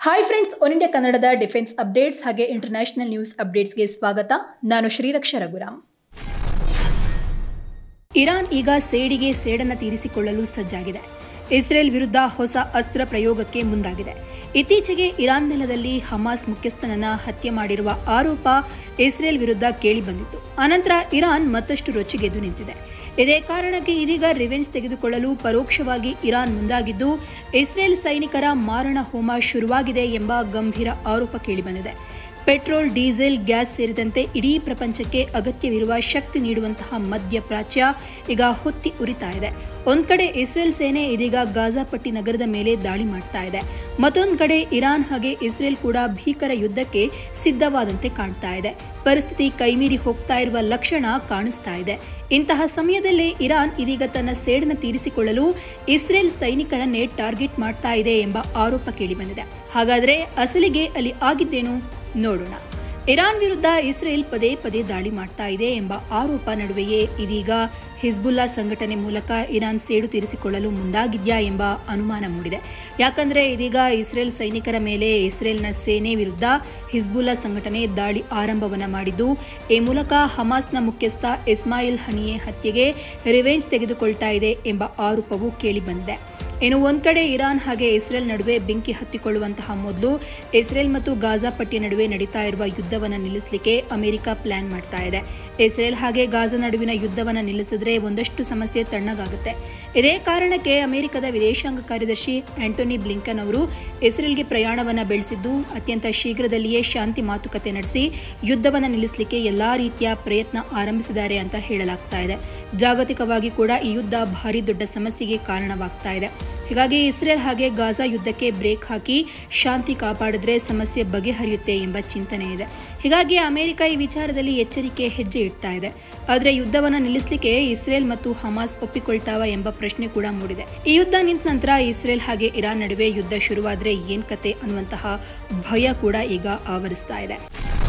Hi friends, one India ಕನ್ನಡದ defence updates ಹಾಗೆ international news ಅಪ್ಡೇಟ್ಸ್ಗೆ ಸ್ವಾಗತ. ನಾನು ಶ್ರೀರಕ್ಷಾ ರಘುರಾಮ್. ಇರಾನ್ ಈಗ ಸೇಡಿಗೆ ಸೇಡನ್ನು ತೀರಿಸಿಕೊಳ್ಳಲು ಸಜ್ಜಾಗಿದೆ. ಇಸ್ರೇಲ್ ವಿರುದ್ಧ ಹೊಸ ಅಸ್ತ್ರ ಪ್ರಯೋಗಕ್ಕೆ ಮುಂದಾಗಿದೆ. ಇತ್ತೀಚೆಗೆ ಇರಾನ್ ನೆಲದಲ್ಲಿ ಹಮಾಸ್ ಮುಖ್ಯಸ್ಥನನ್ನ ಹತ್ಯೆ ಮಾಡಿರುವ ಆರೋಪ ಇಸ್ರೇಲ್ ವಿರುದ್ಧ ಕೇಳಿಬಂದಿತ್ತು. ಅನಂತರ ಇರಾನ್ ಮತ್ತಷ್ಟು ರೊಚ್ಚಿಗೆದ್ದು ನಿಂತಿದೆ. ಇದೇ ಕಾರಣಕ್ಕೆ ಇದೀಗ ರಿವೆಂಜ್ ತೆಗೆದುಕೊಳ್ಳಲು ಪರೋಕ್ಷವಾಗಿ ಇರಾನ್ ಮುಂದಾಗಿದ್ದು, ಇಸ್ರೇಲ್ ಸೈನಿಕರ ಮಾರಣ ಹೋಮ ಶುರುವಾಗಿದೆ ಎಂಬ ಗಂಭೀರ ಆರೋಪ ಕೇಳಿಬಂದಿದೆ. ಪೆಟ್ರೋಲ್, ಡೀಸೆಲ್, ಗ್ಯಾಸ್ ಸೇರಿದಂತೆ ಇಡೀ ಪ್ರಪಂಚಕ್ಕೆ ಅಗತ್ಯವಿರುವ ಶಕ್ತಿ ನೀಡುವಂತಹ ಮಧ್ಯಪ್ರಾಚ್ಯ ಈಗ ಹೊತ್ತಿ ಉರಿತಾ ಇದೆ. ಒಂದ್ ಕಡೆ ಇಸ್ರೇಲ್ ಸೇನೆ ಇದೀಗ ಗಾಜಾ ಪಟ್ಟಿ ನಗರದ ಮೇಲೆ ದಾಳಿ ಮಾಡ್ತಾ ಇದೆ. ಮತ್ತೊಂದು ಕಡೆ ಇರಾನ್ ಹಾಗೆ ಇಸ್ರೇಲ್ ಕೂಡ ಭೀಕರ ಯುದ್ಧಕ್ಕೆ ಸಿದ್ಧವಾದಂತೆ ಕಾಣ್ತಾ ಇದೆ. ಪರಿಸ್ಥಿತಿ ಕೈಮೀರಿ ಹೋಗ್ತಾ ಇರುವ ಲಕ್ಷಣ ಕಾಣಿಸ್ತಾ ಇದೆ. ಇಂತಹ ಸಮಯದಲ್ಲೇ ಇರಾನ್ ಇದೀಗ ತನ್ನ ಸೇಡನ್ನು ತೀರಿಸಿಕೊಳ್ಳಲು ಇಸ್ರೇಲ್ ಸೈನಿಕರನ್ನೇ ಟಾರ್ಗೆಟ್ ಮಾಡ್ತಾ ಇದೆ ಎಂಬ ಆರೋಪ ಕೇಳಿಬಂದಿದೆ. ಹಾಗಾದ್ರೆ ಅಸಲಿಗೆ ಅಲ್ಲಿ ಆಗಿದ್ದೇನು ನೋಡೋಣ. ಇರಾನ್ ವಿರುದ್ಧ ಇಸ್ರೇಲ್ ಪದೇ ಪದೇ ದಾಳಿ ಮಾಡ್ತಾ ಇದೆ ಎಂಬ ಆರೋಪ ನಡುವೆಯೇ ಇದೀಗ ಹಿಜ್ಬುಲ್ಲಾ ಸಂಘಟನೆ ಮೂಲಕ ಇರಾನ್ ಸೇಡು ತೀರಿಸಿಕೊಳ್ಳಲು ಮುಂದಾಗಿದ್ಯಾ ಎಂಬ ಅನುಮಾನ ಮೂಡಿದೆ. ಯಾಕಂದ್ರೆ ಇದೀಗ ಇಸ್ರೇಲ್ ಸೈನಿಕರ ಮೇಲೆ ಇಸ್ರೇಲ್ನ ಸೇನೆ ವಿರುದ್ಧ ಹಿಜ್ಬುಲ್ಲಾ ಸಂಘಟನೆ ದಾಳಿ ಆರಂಭವನ್ನ ಮಾಡಿದ್ದು, ಈ ಮೂಲಕ ಹಮಾಸ್ನ ಮುಖ್ಯಸ್ಥ ಇಸ್ಮಾಯಿಲ್ ಹನಿಯೆ ಹತ್ಯೆಗೆ ರಿವೆಂಜ್ ತೆಗೆದುಕೊಳ್ತಾ ಇದೆ ಎಂಬ ಆರೋಪವೂ ಕೇಳಿಬಂದಿದೆ. ಇನ್ನು ಒಂದ್ ಕಡೆ ಇರಾನ್ ಹಾಗೆ ಇಸ್ರೇಲ್ ನಡುವೆ ಬೆಂಕಿ ಹತ್ತಿಕೊಳ್ಳುವಂತಹ ಮೊದಲು ಇಸ್ರೇಲ್ ಮತ್ತು ಗಾಜಾ ಪಟ್ಟಿಯ ನಡುವೆ ನಡೀತಾ ಇರುವ ಯುದ್ಧವನ್ನು ನಿಲ್ಲಿಸಲಿಕ್ಕೆ ಅಮೆರಿಕ ಪ್ಲಾನ್ ಮಾಡ್ತಾ ಇದೆ. ಇಸ್ರೇಲ್ ಹಾಗೆ ಗಾಜಾ ನಡುವಿನ ಯುದ್ಧವನ್ನು ನಿಲ್ಲಿಸಿದ್ರೆ ಒಂದಷ್ಟು ಸಮಸ್ಯೆ ತಣ್ಣಗಾಗುತ್ತೆ. ಇದೇ ಕಾರಣಕ್ಕೆ ಅಮೆರಿಕದ ವಿದೇಶಾಂಗ ಕಾರ್ಯದರ್ಶಿ ಆಂಟೋನಿ ಬ್ಲಿಂಕನ್ ಅವರು ಇಸ್ರೇಲ್ಗೆ ಪ್ರಯಾಣವನ್ನ ಬೆಳೆಸಿದ್ದು, ಅತ್ಯಂತ ಶೀಘ್ರದಲ್ಲಿಯೇ ಶಾಂತಿ ಮಾತುಕತೆ ನಡೆಸಿ ಯುದ್ಧವನ್ನು ನಿಲ್ಲಿಸಲಿಕ್ಕೆ ಎಲ್ಲಾ ರೀತಿಯ ಪ್ರಯತ್ನ ಆರಂಭಿಸಿದ್ದಾರೆ ಅಂತ ಹೇಳಲಾಗ್ತಾ ಇದೆ. ಜಾಗತಿಕವಾಗಿ ಕೂಡ ಈ ಯುದ್ಧ ಭಾರಿ ದೊಡ್ಡ ಸಮಸ್ಯೆಗೆ ಕಾರಣವಾಗ್ತಾ ಇದೆ. ಹೀಗಾಗಿ ಇಸ್ರೇಲ್ ಹಾಗೆ ಗಾಜಾ ಯುದ್ಧಕ್ಕೆ ಬ್ರೇಕ್ ಹಾಕಿ ಶಾಂತಿ ಕಾಪಾಡಿದ್ರೆ ಸಮಸ್ಯೆ ಬಗೆಹರಿಯುತ್ತೆ ಎಂಬ ಚಿಂತನೆ ಇದೆ. ಹೀಗಾಗಿ ಅಮೆರಿಕ ಈ ವಿಚಾರದಲ್ಲಿ ಎಚ್ಚರಿಕೆ ಹೆಜ್ಜೆ ಇಡ್ತಾ ಇದೆ. ಆದರೆ ಯುದ್ಧವನ್ನು ನಿಲ್ಲಿಸಲಿಕ್ಕೆ ಇಸ್ರೇಲ್ ಮತ್ತು ಹಮಾಸ್ ಒಪ್ಪಿಕೊಳ್ತಾವ ಎಂಬ ಪ್ರಶ್ನೆ ಕೂಡ ಮೂಡಿದೆ. ಈ ಯುದ್ಧ ನಿಂತ ನಂತರ ಇಸ್ರೇಲ್ ಹಾಗೆ ಇರಾನ್ ನಡುವೆ ಯುದ್ಧ ಶುರುವಾದ್ರೆ ಏನ್ ಕತೆ ಅನ್ನುವಂತಹ ಭಯ ಕೂಡ ಈಗ ಆವರಿಸ್ತಾ ಇದೆ.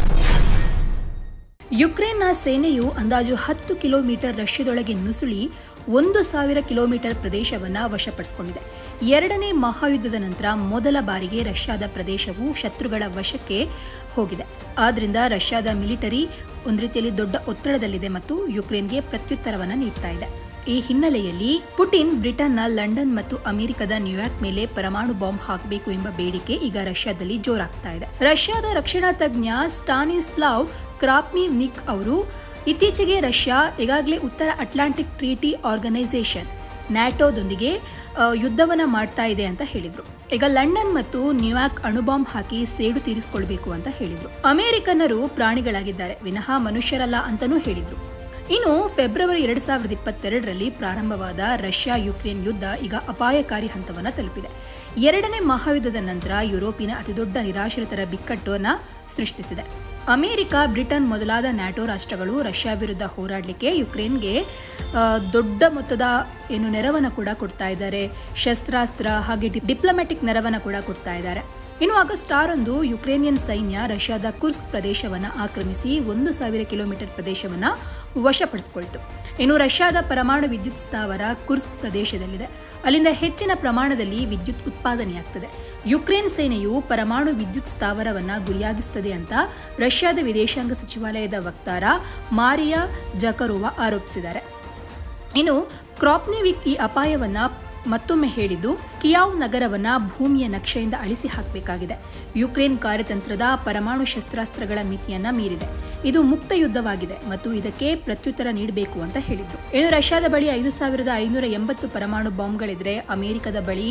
ಯುಕ್ರೇನ್ನ ಸೇನೆಯು ಅಂದಾಜು 10 ಕಿಲೋಮೀಟರ್ ರಷ್ಯಾದೊಳಗೆ ನುಸುಳಿ 1,000 ಕಿಲೋಮೀಟರ್ ಪ್ರದೇಶವನ್ನು ವಶಪಡಿಸಿಕೊಂಡಿದೆ. ಎರಡನೇ ಮಹಾಯುದ್ಧದ ನಂತರ ಮೊದಲ ಬಾರಿಗೆ ರಷ್ಯಾದ ಪ್ರದೇಶವು ಶತ್ರುಗಳ ವಶಕ್ಕೆ ಹೋಗಿದೆ. ಆದ್ರಿಂದ ರಷ್ಯಾದ ಮಿಲಿಟರಿ ಒಂದು ರೀತಿಯಲ್ಲಿ ದೊಡ್ಡ ಒತ್ತಡದಲ್ಲಿದೆ ಮತ್ತು ಯುಕ್ರೇನ್ಗೆ ಪ್ರತ್ಯುತ್ತರವನ್ನು ನೀಡ್ತಾ ಇದೆ. ಈ ಹಿನ್ನೆಲೆಯಲ್ಲಿ ಪುಟಿನ್ ಬ್ರಿಟನ್ನ ಲಂಡನ್ ಮತ್ತು ಅಮೆರಿಕದ ನ್ಯೂಯಾರ್ಕ್ ಮೇಲೆ ಪರಮಾಣು ಬಾಂಬ್ ಹಾಕಬೇಕು ಎಂಬ ಬೇಡಿಕೆ ಈಗ ರಷ್ಯಾದಲ್ಲಿ ಜೋರಾಗ್ತಾ ಇದೆ. ರಷ್ಯಾದ ರಕ್ಷಣಾ ತಜ್ಞ ಸ್ಟಾನಿಸ್ಲಾವ್ ಕ್ರಾಪ್ನಿವ್ನಿಕ್ ಅವರು ಇತ್ತೀಚೆಗೆ ರಷ್ಯಾ ಈಗಾಗಲೇ ಉತ್ತರ ಅಟ್ಲಾಂಟಿಕ್ ಟ್ರೀಟಿ ಆರ್ಗನೈಸೇಷನ್ ನ್ಯಾಟೋದೊಂದಿಗೆ ಯುದ್ಧವನ್ನ ಮಾಡ್ತಾ ಇದೆ ಅಂತ ಹೇಳಿದ್ರು. ಈಗ ಲಂಡನ್ ಮತ್ತು ನ್ಯೂಯಾರ್ಕ್ ಅಣುಬಾಂಬ್ ಹಾಕಿ ಸೇಡು ತೀರಿಸಿಕೊಳ್ಬೇಕು ಅಂತ ಹೇಳಿದ್ರು. ಅಮೆರಿಕನ್ನರು ಪ್ರಾಣಿಗಳಾಗಿದ್ದಾರೆ ವಿನಃ ಮನುಷ್ಯರಲ್ಲ ಅಂತಾನೂ ಹೇಳಿದ್ರು. ಇನ್ನು ಫೆಬ್ರವರಿ 2022ರಲ್ಲಿ ಪ್ರಾರಂಭವಾದ ರಷ್ಯಾ ಯುಕ್ರೇನ್ ಯುದ್ಧ ಈಗ ಅಪಾಯಕಾರಿ ಹಂತವನ್ನು ತಲುಪಿದೆ. ಎರಡನೇ ಮಹಾಯುದ್ಧದ ನಂತರ ಯುರೋಪಿನ ಅತಿದೊಡ್ಡ ನಿರಾಶ್ರಿತರ ಬಿಕ್ಕಟ್ಟನ್ನು ಸೃಷ್ಟಿಸಿದೆ. ಅಮೆರಿಕ, ಬ್ರಿಟನ್ ಮೊದಲಾದ ನ್ಯಾಟೋ ರಾಷ್ಟ್ರಗಳು ರಷ್ಯಾ ವಿರುದ್ಧ ಹೋರಾಡಲಿಕ್ಕೆ ಯುಕ್ರೇನ್ಗೆ ದೊಡ್ಡ ಮೊತ್ತದ ನೆರವನ್ನು ಕೂಡ ಕೊಡ್ತಾ ಇದ್ದಾರೆ. ಶಸ್ತ್ರಾಸ್ತ್ರ ಹಾಗೆ ಡಿಪ್ಲೊಮ್ಯಾಟಿಕ್ ನೆರವನ್ನು ಕೂಡ ಕೊಡ್ತಾ ಇದ್ದಾರೆ. ಇನ್ನು ಆಗಸ್ಟ್ 6ರಂದು ಯುಕ್ರೇನಿಯನ್ ಸೈನ್ಯ ರಷ್ಯಾದ ಕುರ್ಸ್ಕ್ ಪ್ರದೇಶವನ್ನು ಆಕ್ರಮಿಸಿ 1,000 ಕಿಲೋಮೀಟರ್ ಪ್ರದೇಶವನ್ನು ವಶಪಡಿಸಿಕೊಳ್ತು. ಇನ್ನು ರಷ್ಯಾದ ಪರಮಾಣು ವಿದ್ಯುತ್ ಸ್ಥಾವರ ಕುರ್ಸ್ಕ್ ಪ್ರದೇಶದಲ್ಲಿದೆ. ಅಲ್ಲಿಂದ ಹೆಚ್ಚಿನ ಪ್ರಮಾಣದಲ್ಲಿ ವಿದ್ಯುತ್ ಉತ್ಪಾದನೆಯಾಗ್ತದೆ. ಯುಕ್ರೇನ್ ಸೇನೆಯು ಪರಮಾಣು ವಿದ್ಯುತ್ ಸ್ಥಾವರವನ್ನು ಗುರಿಯಾಗಿಸುತ್ತದೆ ಅಂತ ರಷ್ಯಾದ ವಿದೇಶಾಂಗ ಸಚಿವಾಲಯದ ವಕ್ತಾರ ಮಾರಿಯಾ ಜಕರೋವಾ ಆರೋಪಿಸಿದ್ದಾರೆ. ಇನ್ನು ಕ್ರಾಪ್ನಿವಿಕ್ ಈ ಅಪಾಯವನ್ನ ಮತ್ತೊಮ್ಮೆ ಹೇಳಿದ್ದು, ಕಿಯಾವ್ ನಗರವನ್ನ ಭೂಮಿಯ ನಕ್ಷೆಯಿಂದ ಅಳಿಸಿ ಹಾಕಬೇಕಾಗಿದೆ. ಯುಕ್ರೇನ್ ಕಾರ್ಯತಂತ್ರದ ಪರಮಾಣು ಶಸ್ತ್ರಾಸ್ತ್ರಗಳ ಮಿತಿಯನ್ನ ಮೀರಿದೆ. ಇದು ಮುಕ್ತ ಯುದ್ಧವಾಗಿದೆ ಮತ್ತು ಇದಕ್ಕೆ ಪ್ರತ್ಯುತ್ತರ ನೀಡಬೇಕು ಅಂತ ಹೇಳಿದ್ರು. ಇನ್ನು ರಷ್ಯಾದ ಬಳಿ 5,580 ಪರಮಾಣು ಬಾಂಬ್ಗಳಿದ್ರೆ ಅಮೆರಿಕದ ಬಳಿ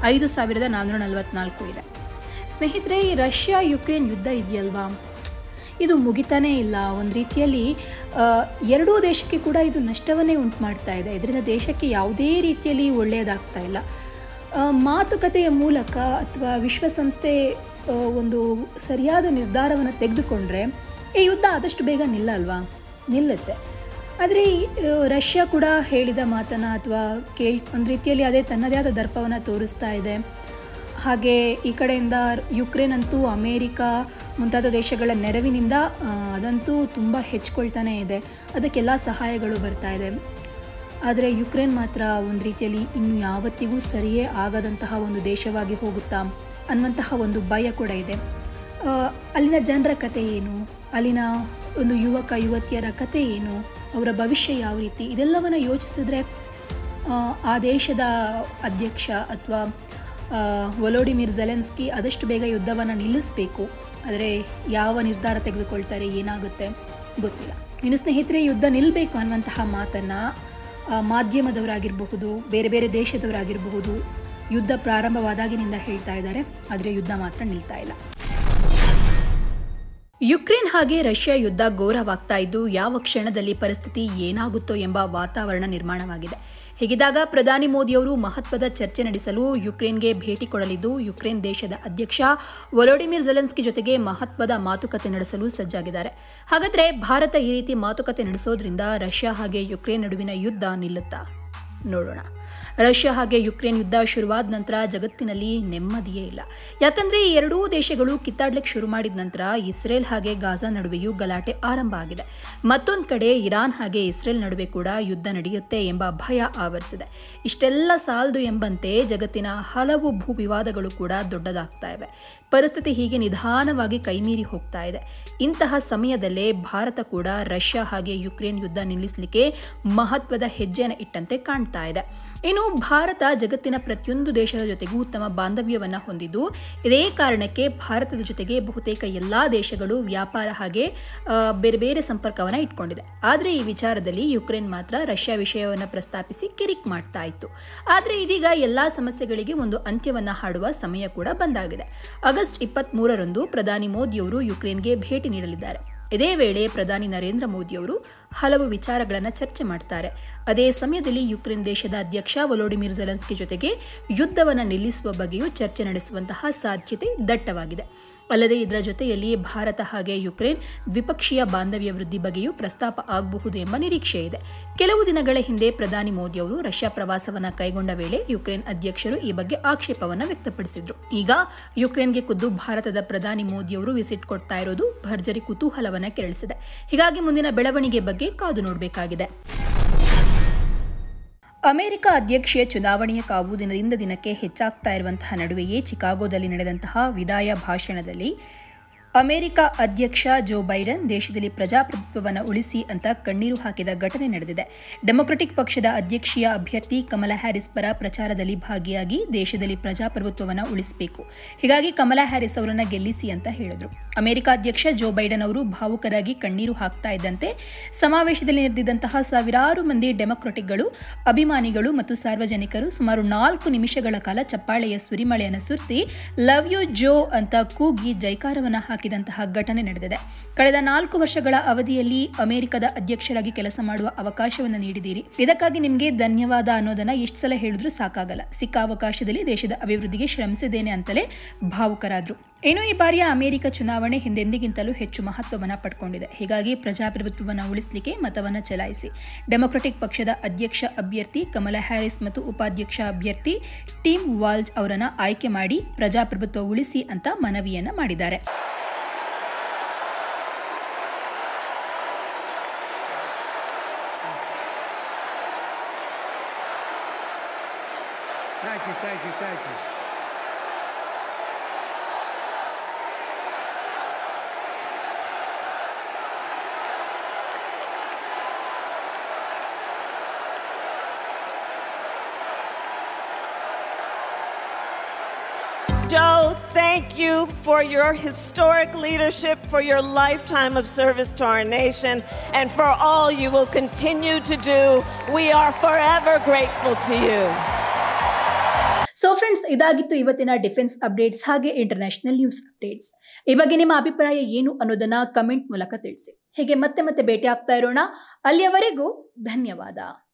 5,444 ಇದೆ. ಸ್ನೇಹಿತರೆ, ಈ ರಷ್ಯಾ ಯುಕ್ರೇನ್ ಯುದ್ಧ ಇದೆಯಲ್ವಾ, ಇದು ಮುಗಿತಾನೇ ಇಲ್ಲ. ಒಂದು ರೀತಿಯಲ್ಲಿ ಎರಡೂ ದೇಶಕ್ಕೆ ಕೂಡ ಇದು ನಷ್ಟವನ್ನೇ ಉಂಟು ಮಾಡ್ತಾ ಇದೆ. ಇದರಿಂದ ದೇಶಕ್ಕೆ ಯಾವುದೇ ರೀತಿಯಲ್ಲಿ ಒಳ್ಳೆಯದಾಗ್ತಾ ಇಲ್ಲ. ಮಾತುಕತೆಯ ಮೂಲಕ ಅಥವಾ ವಿಶ್ವಸಂಸ್ಥೆ ಒಂದು ಸರಿಯಾದ ನಿರ್ಧಾರವನ್ನು ತೆಗೆದುಕೊಂಡ್ರೆ ಈ ಯುದ್ಧ ಆದಷ್ಟು ಬೇಗ ನಿಲ್ಲುತ್ತೆ. ಆದರೆ ರಷ್ಯಾ ಕೂಡ ಹೇಳಿದ ಮಾತನ್ನು ಅಥವಾ ಒಂದು ರೀತಿಯಲ್ಲಿ ಅದೇ ತನ್ನದೇ ಆದ ದರ್ಪವನ್ನು ತೋರಿಸ್ತಾ ಇದೆ. ಹಾಗೆ ಈ ಕಡೆಯಿಂದ ಯುಕ್ರೇನ್ ಅಂತೂ ಅಮೇರಿಕ ಮುಂತಾದ ದೇಶಗಳ ನೆರವಿನಿಂದ ಅದಂತೂ ತುಂಬ ಹೆಚ್ಚಿಕೊಳ್ತಾನೇ ಇದೆ. ಅದಕ್ಕೆಲ್ಲ ಸಹಾಯಗಳು ಬರ್ತಾ ಇದೆ. ಆದರೆ ಯುಕ್ರೇನ್ ಮಾತ್ರ ಒಂದು ರೀತಿಯಲ್ಲಿ ಇನ್ನು ಯಾವತ್ತಿಗೂ ಸರಿಯೇ ಆಗದಂತಹ ಒಂದು ದೇಶವಾಗಿ ಹೋಗುತ್ತಾ ಅನ್ನುವಂತಹ ಒಂದು ಭಯ ಕೂಡ ಇದೆ. ಅಲ್ಲಿನ ಜನರ ಕತೆ ಏನು, ಅಲ್ಲಿನ ಒಂದು ಯುವಕ ಯುವತಿಯರ ಕತೆ ಏನು, ಅವರ ಭವಿಷ್ಯ ಯಾವ ರೀತಿ, ಇದೆಲ್ಲವನ್ನು ಯೋಚಿಸಿದ್ರೆ ಆ ದೇಶದ ಅಧ್ಯಕ್ಷ ಅಥವಾ ವೊಲೋಡಿಮಿರ್ ಝೆಲೆನ್ಸ್ಕಿ ಆದಷ್ಟು ಬೇಗ ಯುದ್ಧವನ್ನು ನಿಲ್ಲಿಸಬೇಕು. ಆದರೆ ಯಾವ ನಿರ್ಧಾರ ತೆಗೆದುಕೊಳ್ತಾರೆ, ಏನಾಗುತ್ತೆ ಗೊತ್ತಿಲ್ಲ. ಇನ್ನು ಸ್ನೇಹಿತರೆ, ಯುದ್ಧ ನಿಲ್ಲಬೇಕು ಅನ್ನುವಂತಹ ಮಾತನ್ನು ಮಾಧ್ಯಮದವರಾಗಿರಬಹುದು, ಬೇರೆ ಬೇರೆ ದೇಶದವರಾಗಿರಬಹುದು ಯುದ್ಧ ಪ್ರಾರಂಭವಾದಾಗಿನಿಂದ ಹೇಳ್ತಾ ಇದ್ದಾರೆ. ಆದರೆ ಯುದ್ಧ ಮಾತ್ರ ನಿಲ್ತಾ ಇಲ್ಲ. ಯುಕ್ರೇನ್ ಹಾಗೆ ರಷ್ಯಾ ಯುದ್ಧ ಘೋರವಾಗ್ತಾ ಇದ್ದು ಯಾವ ಕ್ಷಣದಲ್ಲಿ ಪರಿಸ್ಥಿತಿ ಏನಾಗುತ್ತೋ ಎಂಬ ವಾತಾವರಣ ನಿರ್ಮಾಣವಾಗಿದೆ. ಹೀಗಿದ್ದಾಗ ಪ್ರಧಾನಿ ಮೋದಿಯವರು ಮಹತ್ವದ ಚರ್ಚೆ ನಡೆಸಲು ಯುಕ್ರೇನ್ಗೆ ಭೇಟಿ ಕೊಡಲಿದ್ದು, ಯುಕ್ರೇನ್ ದೇಶದ ಅಧ್ಯಕ್ಷ ವೊಲೋಡಿಮಿರ್ ಝೆಲೆನ್ಸ್ಕಿ ಜೊತೆಗೆ ಮಹತ್ವದ ಮಾತುಕತೆ ನಡೆಸಲು ಸಜ್ಜಾಗಿದ್ದಾರೆ. ಹಾಗಾದರೆ ಭಾರತ ಈ ರೀತಿ ಮಾತುಕತೆ ನಡೆಸೋದ್ರಿಂದ ರಷ್ಯಾ ಹಾಗೆ ಯುಕ್ರೇನ್ ನಡುವಿನ ಯುದ್ಧ ನಿಲ್ಲುತ್ತಾ? ನೋಡೋಣ. ರಷ್ಯಾ ಹಾಗೆ ಯುಕ್ರೇನ್ ಯುದ್ಧ ಶುರುವಾದ ನಂತರ ಜಗತ್ತಿನಲ್ಲಿ ನೆಮ್ಮದಿಯೇ ಇಲ್ಲ. ಯಾಕಂದ್ರೆ ಈ ಎರಡೂ ದೇಶಗಳು ಕಿತ್ತಾಡ್ಲಿಕ್ಕೆ ಶುರು ಮಾಡಿದ ನಂತರ ಇಸ್ರೇಲ್ ಹಾಗೆ ಗಾಜಾ ನಡುವೆಯೂ ಗಲಾಟೆ ಆರಂಭ ಆಗಿದೆ. ಮತ್ತೊಂದು ಕಡೆ ಇರಾನ್ ಹಾಗೆ ಇಸ್ರೇಲ್ ನಡುವೆ ಕೂಡ ಯುದ್ಧ ನಡೆಯುತ್ತೆ ಎಂಬ ಭಯ ಆವರಿಸಿದೆ. ಇಷ್ಟೆಲ್ಲ ಸಾಲದು ಎಂಬಂತೆ ಜಗತ್ತಿನ ಹಲವು ಭೂ ವಿವಾದಗಳು ಕೂಡ ದೊಡ್ಡದಾಗ್ತಾ ಇವೆ. ಪರಿಸ್ಥಿತಿ ಹೀಗೆ ನಿಧಾನವಾಗಿ ಕೈಮೀರಿ ಹೋಗ್ತಾ ಇದೆ. ಇಂತಹ ಸಮಯದಲ್ಲೇ ಭಾರತ ಕೂಡ ರಷ್ಯಾ ಹಾಗೆ ಯುಕ್ರೇನ್ ಯುದ್ಧ ನಿಲ್ಲಿಸಲಿಕ್ಕೆ ಮಹತ್ವದ ಹೆಜ್ಜೆಯನ್ನು ಇಟ್ಟಂತೆ ಕಾಣ್ತಾ ಇದೆ. ಇನ್ನು ಭಾರತ ಜಗತ್ತಿನ ಪ್ರತಿಯೊಂದು ದೇಶದ ಜೊತೆಗೂ ಉತ್ತಮ ಬಾಂಧವ್ಯವನ್ನು ಹೊಂದಿದ್ದು, ಇದೇ ಕಾರಣಕ್ಕೆ ಭಾರತದ ಜೊತೆಗೆ ಬಹುತೇಕ ಎಲ್ಲಾ ದೇಶಗಳು ವ್ಯಾಪಾರ ಹಾಗೆ ಬೇರೆ ಬೇರೆ ಸಂಪರ್ಕವನ್ನು ಇಟ್ಕೊಂಡಿದೆ. ಆದರೆ ಈ ವಿಚಾರದಲ್ಲಿ ಯುಕ್ರೇನ್ ಮಾತ್ರ ರಷ್ಯಾ ವಿಷಯವನ್ನು ಪ್ರಸ್ತಾಪಿಸಿ ಕಿರಿಕ್ ಮಾಡ್ತಾ ಇತ್ತು. ಆದರೆ ಇದೀಗ ಎಲ್ಲಾ ಸಮಸ್ಯೆಗಳಿಗೆ ಒಂದು ಅಂತ್ಯವನ್ನು ಹಾಡುವ ಸಮಯ ಕೂಡ ಬಂದಾಗಿದೆ. ಆಗಸ್ಟ್ 23ರಂದು ಪ್ರಧಾನಿ ಮೋದಿಯವರು ಯುಕ್ರೇನ್ಗೆ ಭೇಟಿ ನೀಡಲಿದ್ದಾರೆ. ಇದೇ ವೇಳೆ ಪ್ರಧಾನಿ ನರೇಂದ್ರ ಮೋದಿಯವರು ಹಲವು ವಿಚಾರಗಳನ್ನು ಚರ್ಚೆ ಮಾಡ್ತಾರೆ. ಅದೇ ಸಮಯದಲ್ಲಿ ಯುಕ್ರೇನ್ ದೇಶದ ಅಧ್ಯಕ್ಷ ವೊಲೋಡಿಮಿರ್ ಝೆಲೆನ್ಸ್ಕಿ ಜೊತೆಗೆ ಯುದ್ಧವನ್ನು ನಿಲ್ಲಿಸುವ ಬಗ್ಗೆಯೂ ಚರ್ಚೆ ನಡೆಸುವಂತಹ ಸಾಧ್ಯತೆ ದಟ್ಟವಾಗಿದೆ. ಅಲ್ಲದೆ ಇದರ ಜೊತೆಯಲ್ಲಿ ಭಾರತ ಹಾಗೆ ಯುಕ್ರೇನ್ ದ್ವಿಪಕ್ಷೀಯ ಬಾಂಧವ್ಯ ವೃದ್ಧಿ ಬಗ್ಗೆಯೂ ಪ್ರಸ್ತಾಪ ಆಗಬಹುದು ಎಂಬ ನಿರೀಕ್ಷೆ ಇದೆ. ಕೆಲವು ದಿನಗಳ ಹಿಂದೆ ಪ್ರಧಾನಿ ಮೋದಿ ಅವರು ರಷ್ಯಾ ಪ್ರವಾಸವನ್ನು ಕೈಗೊಂಡ ವೇಳೆ ಯುಕ್ರೇನ್ ಅಧ್ಯಕ್ಷರು ಈ ಬಗ್ಗೆ ಆಕ್ಷೇಪವನ್ನು ವ್ಯಕ್ತಪಡಿಸಿದ್ರು. ಈಗ ಯುಕ್ರೇನ್ಗೆ ಖುದ್ದು ಭಾರತದ ಪ್ರಧಾನಿ ಮೋದಿಯವರು ವಿಸಿಟ್ ಕೊಡ್ತಾ ಇರೋದು ಭರ್ಜರಿ ಕುತೂಹಲವನ್ನು ಕೆರಳಿಸಿದೆ. ಹೀಗಾಗಿ ಮುಂದಿನ ಬೆಳವಣಿಗೆ ಬಗ್ಗೆ ಕಾದು ನೋಡಬೇಕಾಗಿದೆ. ಅಮೆರಿಕ ಅಧ್ಯಕ್ಷೀಯ ಚುನಾವಣೆಯ ಕಾವು ದಿನದಿಂದ ದಿನಕ್ಕೆ ಹೆಚ್ಚಾಗ್ತಾ ಇರುವಂತಹ ನಡುವೆಯೇ ಚಿಕಾಗೋದಲ್ಲಿ ನಡೆದಂತಹ ವಿದಾಯ ಭಾಷಣದಲ್ಲಿ ಅಮೆರಿಕ ಅಧ್ಯಕ್ಷ ಜೋ ಬೈಡನ್ ದೇಶದಲ್ಲಿ ಪ್ರಜಾಪ್ರಭುತ್ವವನ್ನು ಉಳಿಸಿ ಅಂತ ಕಣ್ಣೀರು ಹಾಕಿದ ಘಟನೆ ನಡೆದಿದೆ. ಡೆಮೊಕ್ರೆಟಿಕ್ ಪಕ್ಷದ ಅಧ್ಯಕ್ಷೀಯ ಅಭ್ಯರ್ಥಿ ಕಮಲಾ ಹ್ಯಾರಿಸ್ ಪರ ಪ್ರಚಾರದಲ್ಲಿ ಭಾಗಿಯಾಗಿ ದೇಶದಲ್ಲಿ ಪ್ರಜಾಪ್ರಭುತ್ವವನ್ನು ಉಳಿಸಬೇಕು, ಹೀಗಾಗಿ ಕಮಲಾ ಹ್ಯಾರಿಸ್ ಅವರನ್ನು ಗೆಲ್ಲಿಸಿ ಅಂತ ಹೇಳಿದರು. ಅಮೆರಿಕ ಅಧ್ಯಕ್ಷ ಜೋ ಬೈಡನ್ ಅವರು ಭಾವುಕರಾಗಿ ಕಣ್ಣೀರು ಹಾಕ್ತಾ ಇದ್ದಂತೆ ಸಮಾವೇಶದಲ್ಲಿ ನೆರೆದಿದ್ದಂತಹ ಸಾವಿರಾರು ಮಂದಿ ಡೆಮೊಕ್ರೆಟಿಕ್ಗಳು, ಅಭಿಮಾನಿಗಳು ಮತ್ತು ಸಾರ್ವಜನಿಕರು ಸುಮಾರು 4 ನಿಮಿಷಗಳ ಕಾಲ ಚಪ್ಪಾಳೆಯ ಸುರಿಮಳೆಯನ್ನು ಸುರಿಸಿ ಲವ್ ಯು ಜೋ ಅಂತ ಕೂಗಿ ಜೈಕಾರವನ್ನು ಹಾಕಿದಂತಹ ಘಟನೆ ನಡೆದಿದೆ. ಕಳೆದ 4 ವರ್ಷಗಳ ಅವಧಿಯಲ್ಲಿ ಅಮೆರಿಕದ ಅಧ್ಯಕ್ಷರಾಗಿ ಕೆಲಸ ಮಾಡುವ ಅವಕಾಶವನ್ನು ನೀಡಿದ್ದೀರಿ, ಇದಕ್ಕಾಗಿ ನಿಮಗೆ ಧನ್ಯವಾದ ಅನ್ನೋದನ್ನ ಎಷ್ಟು ಸಲ ಹೇಳಿದ್ರೂ ಸಾಕಾಗಲ್ಲ. ಸಿಕ್ಕ ಅವಕಾಶದಲ್ಲಿ ದೇಶದ ಅಭಿವೃದ್ಧಿಗೆ ಶ್ರಮಿಸಿದ್ದೇನೆ ಅಂತಲೇ ಭಾವುಕರಾದ್ರು. ಇನ್ನು ಈ ಬಾರಿಯ ಅಮೆರಿಕ ಚುನಾವಣೆ ಹಿಂದೆಂದಿಗಿಂತಲೂ ಹೆಚ್ಚು ಮಹತ್ವವನ್ನು ಪಡ್ಕೊಂಡಿದೆ. ಹೀಗಾಗಿ ಪ್ರಜಾಪ್ರಭುತ್ವವನ್ನು ಉಳಿಸಲಿಕ್ಕೆ ಮತವನ್ನು ಚಲಾಯಿಸಿ. ಡೆಮೊಕ್ರೆಟಿಕ್ ಪಕ್ಷದ ಅಧ್ಯಕ್ಷ ಅಭ್ಯರ್ಥಿ ಕಮಲಾ ಹ್ಯಾರಿಸ್ ಮತ್ತು ಉಪಾಧ್ಯಕ್ಷ ಅಭ್ಯರ್ಥಿ ಟಿಮ್ ವಾಲ್ಜ್ ಅವರನ್ನು ಆಯ್ಕೆ ಮಾಡಿ ಪ್ರಜಾಪ್ರಭುತ್ವ ಉಳಿಸಿ ಅಂತ ಮನವಿಯನ್ನ ಮಾಡಿದ್ದಾರೆ. Thank you. Joe, thank you for your historic leadership, for your lifetime of service to our nation, and for all you will continue to do. We are forever grateful to you. So friends, ಇದಾಗಿತ್ತು ಇವತ್ತಿನ defence updates ಹಾಗೆ international news updates. ಈ ಬಗ್ಗೆ ನಿಮ್ಮ ಅಭಿಪ್ರಾಯ ಏನು ಅನ್ನೋದನ್ನ comment ಮೂಲಕ ತಿಳಿಸಿ. ಹೀಗೆ ಮತ್ತೆ ಭೇಟಿ ಆಗ್ತಾ ಇರೋಣ. ಅಲ್ಲಿಯವರೆಗೂ ಧನ್ಯವಾದ.